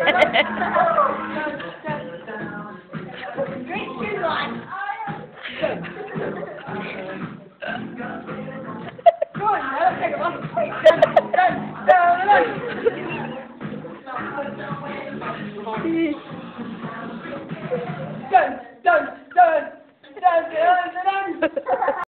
Drink your line. Go on, now, take it off. Done, done, done, done, done, done, done.